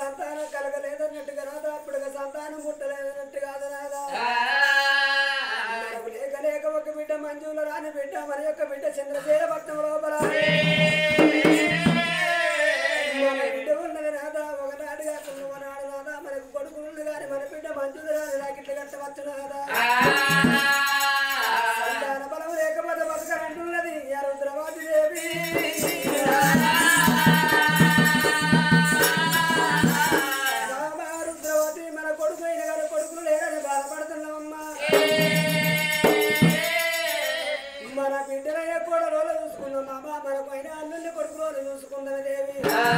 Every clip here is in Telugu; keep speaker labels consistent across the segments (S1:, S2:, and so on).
S1: సంతానం కలగలేదన్నట్టుగా రాదా అప్పుడుగా సంతానం పుట్టలేదన్నట్టుగా రాదా మనకు లేక లేక ఒక బిడ్డ మంజుల రాని బిడ్డ మరి యొక్క బిడ్డ చంద్రశేఖర పట్నం లోపల మన బిడ్డ ఉన్నది రాదా ఒకనాడు కాకుండా ఒకనాడు రాదా మనకు కొడుకు ఉంది కానీ మన బిడ్డ మంజుల రాని రాకిట్ల కట్టవచ్చు రాదా సంతాన బలం లేకపోతే బతకరంటున్నది రుద్రవాది దేవి రుద్రవతి మన కొడుకు అయిన గారు కొడుకులు లేరని బాధపడుతున్నామమ్మా మన బిడ్డలైన కూడా రోజు చూసుకుందాం అమ్మా మనకు అయిన అల్లుల్ని కొడుకు రోజు చూసుకుందాం దేవి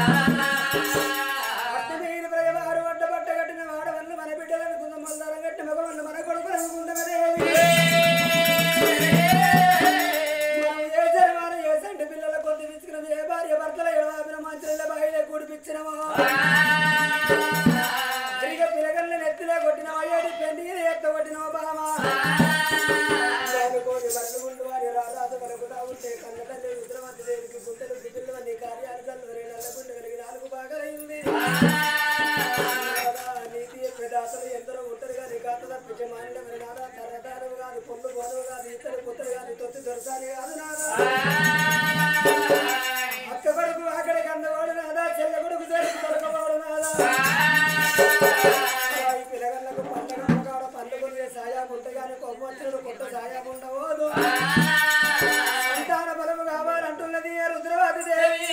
S1: అట్టి మీరు ప్రజవారు వంట బట్ట కట్టిన వాడవల్ని మన బిడ్డలు అనుకుందాం మల్లారం కట్టి మగవల్ని మన కొడుకులు అనుకుందాం దేవి పిల్లల కొద్ది విసుకున్నది ఏ భార్య భర్తల ఎడవాపిన మంత్రుల బాయిలే కూడిపించినమో ఇక పిలగల్ని నెత్తిలే కొట్టినవా ఏడి పెండి ఎత్త కొట్టినవా బామా కోడి బరలు గుండు వారి రారాజు కలుగుతా ఉంటే కన్న తల్లి రుద్రవతి దేవికి గుంటలు పిల్లవన్నీ కార్యాలు కలుగుతాయి నల్లగుండు కలిగి 4 భాగాలైంది నీతి పెదాతలు ఎందరో ఉంటారు కానీ కాత తప్పించే మానిడ మరి నాదా తరదారు కాదు పొందు గోదవు కాదు ఇతరు పుత్తలు కాదు తొత్తి దొరసాని కాదు నాదా అక్క కొడుకు అక్కడికి అందవాడు నాదా చెల్ల కొడుకు చేసి దొరకవాడు నాదా ఈ పిల్లగళ్ళకు పండుగ కాడ పండుగ సాయా ఉంటాయి కొమ్మచ్చుడు కొత్త సాయా ఉండవోదు సంతాన బలము కావాలంటున్నది రుద్రవతి దేవి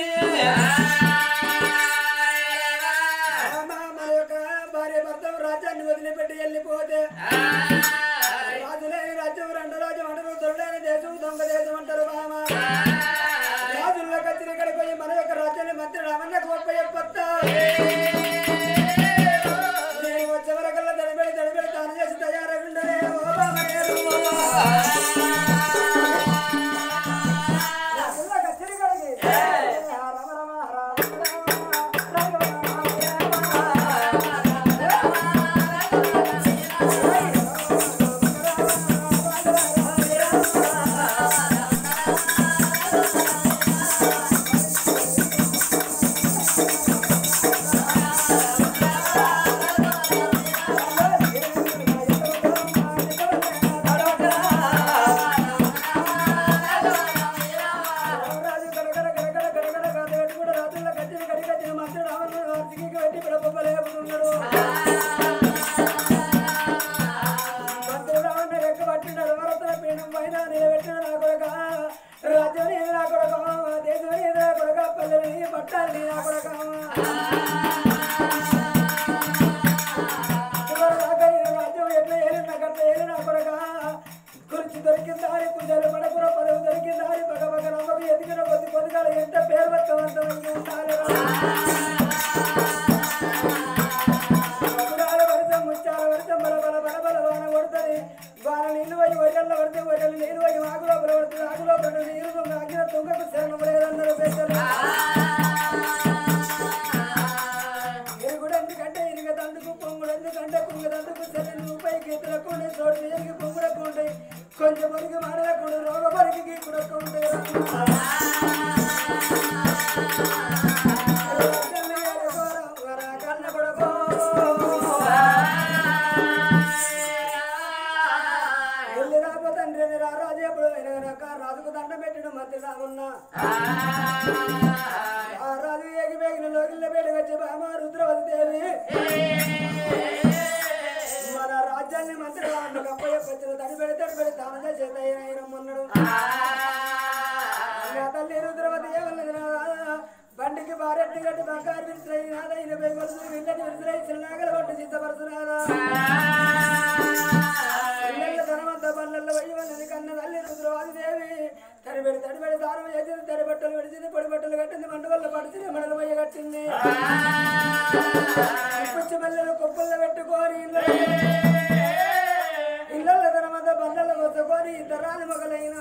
S1: మన యొక్క భార్య భర్త రాజ్యాన్ని వదిలిపెట్టి వెళ్ళిపోతే రాజులేని రాజ్యం 2 రాజ్యం అంటారు దొరలేని దేశం దొంగ దేశం అంటారు బామ రాజుల్లో కచ్చిన ఇక్కడికి పోయి మన యొక్క రాజ్యాన్ని మంత్రి రామన్న గొప్ప చెప్పొత్తా నేను వచ్చే వరకల్లా దడిబెడి తాను చేసి తయారై ఉండలే కచ్చిన కడిగి రామ కొంచెం మనకి మాడకుండా రోగ పరికి కూడా కన్న కొడుకు వెళ్ళి రాబోతండ్రి రాజు ఎప్పుడు రాజుకు దండ పెట్టడం మధ్య రామున్నా ఆ రాజు ఏగిబేగిన లోకిళ్ళ పేరు వచ్చి బామ రుద్రవతి దేవి మన రాజ్యాన్ని మంత్రి రావడం కప్పయ్య వచ్చిన తడిపెడి తాను చేతయ్యమన్నాడు తల్లి రుద్రవతి ఏమన్నది బండికి భారెట్టి గట్టి బంగారు విరుసరై నాదా 20 వరుసలు విల్లటి విరుసరై చిన్నగల పట్టు సిద్ధపరుచున్నాదా పిల్లల ధనమంతా పల్లెల్లో వయ్యవన్నది కన్న తల్లి రుద్రవతి దేవి తడిపెడి దారం చేసింది తడి బట్టలు విడిచింది పొడి బట్టలు కట్టింది మంట వల్ల పడిచింది మనలు వయ్య కట్టింది పుచ్చి మల్లెలు కుప్పల్లో పెట్టుకొని ఇళ్ళ ధనమంతా బండలు కొట్టుకొని ఇద్దరాని మొగలైన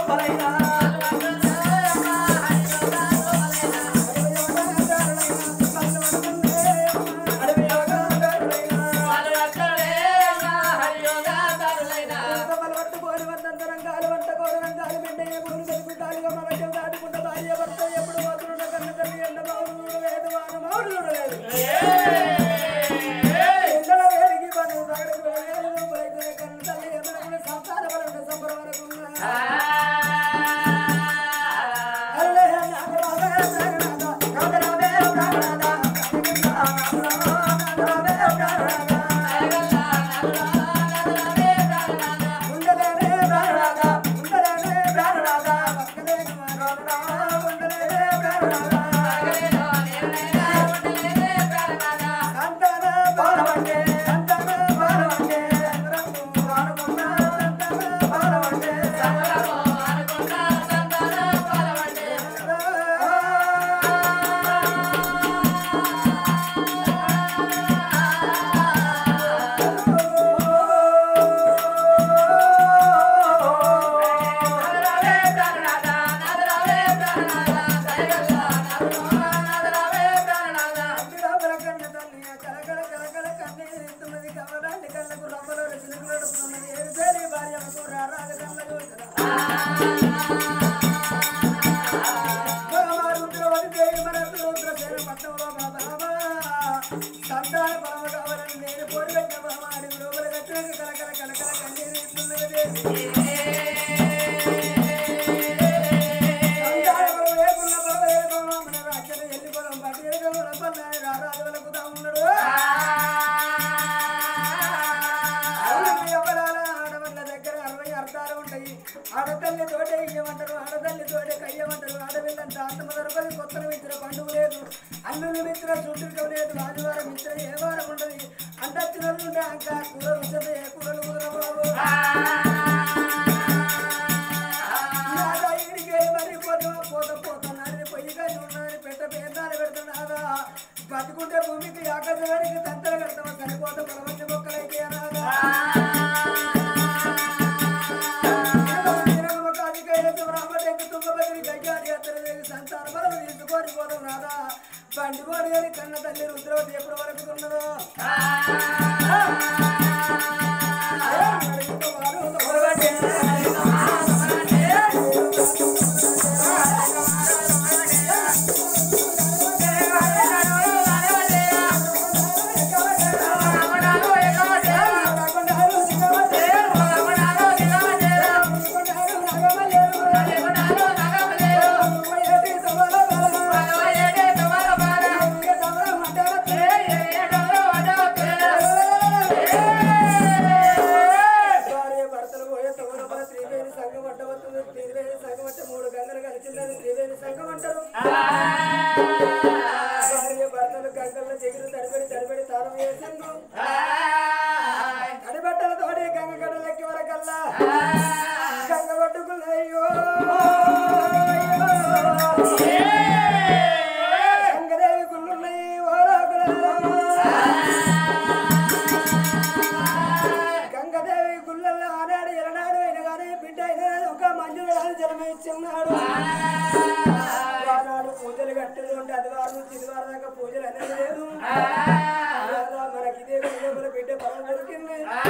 S1: ఆడతల్లి తోటే ఇయ్యమంటారు, ఆడతల్లి తోటే కయ్యమంటారు. ఆడపిల్లంతా ఆత్మ దొరకదు, కొత్తల మిత్ర పండుగ లేదు, అల్లులు మిత్ర చుట్టూ లేదు, ఆదివారం మిత్ర ఏ వారం ఉండదు. అంతచ్చిన ఉంటే అంక కూరలు ఉంచదు, ఏ కూరలు కుదరబాబు. ఇంటికి మరి పోతున్నాడు పొయ్యి కానీ ఉన్నదని పెట్ట పేర్నాలు పెడుతున్నాదా. బతుకుంటే భూమికి ఆకాశవానికి తంతలు కడతామా, సరిపోతే ప్రపంచ మొక్కలైతే అనాదా. సంతాన బలం తీసుకొని పోదాం రాదా. బండి పోడు కానీ కన్న తల్లి రుద్రవతి ఎప్పుడు వరకు ఉన్నదో. కడిబట్టలతోటి గంగ గడలెక్కి వరకల్లా గంగ పట్టుకున్నాయో గంగదేవి గుళ్ళున్నాయి. గంగదేవి గుళ్ళల్లో ఆనాడు ఎలనాడు అయిన కానీ బిడ్డ అయినా ఒక మంజుడు జలమే ఇచ్చిన్నాడు. ఆనాడు పూజలు కట్టేది ఉంటే అదివారం నుంచి ఇదివారం దాకా పూజలు అనేది లేదు. మనకి ఇదే బిడ్డ పొలం దొరికింది.